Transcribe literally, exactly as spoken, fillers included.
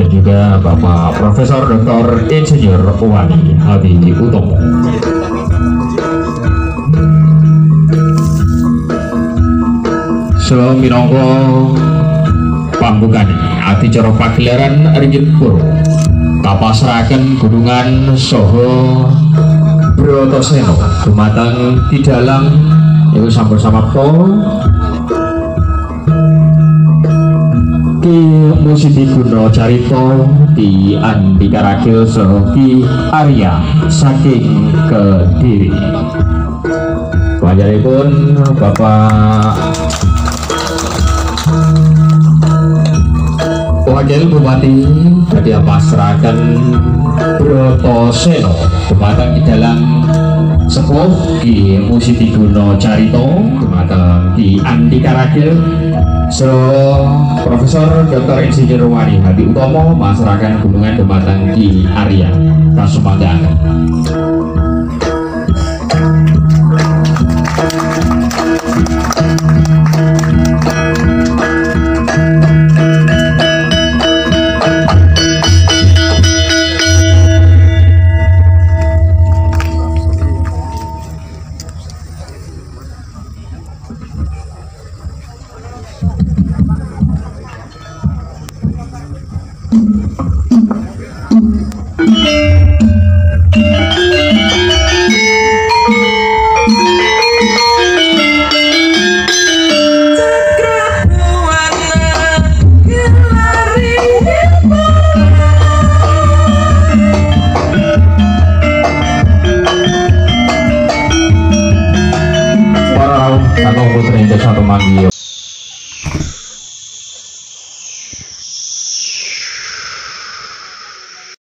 dan juga Bapak Profesor Doktor Insinyur Wani Hadi Utomo. So minangka pambukane adicara pagelaran Ringgit Puro kapasrahaken gunungan saha Brotoseno dumateng Tidalang iku sampun samapta Ki Musiti Guna Carita Ki Andika Ragil saha Ki Arya saking Kediri. Panjenenganipun Bapak Wakil Bupati dadi pasrahaken Brotoseno dumateng Tidalang sepuh Ki Musiti Guna Carita dumateng Ki Andika Ragil so Profesor Doktor Insinyur Wani Hadi Utomo masrahaken gunungan dumateng Ki Arya kasumanggaken. Thank you.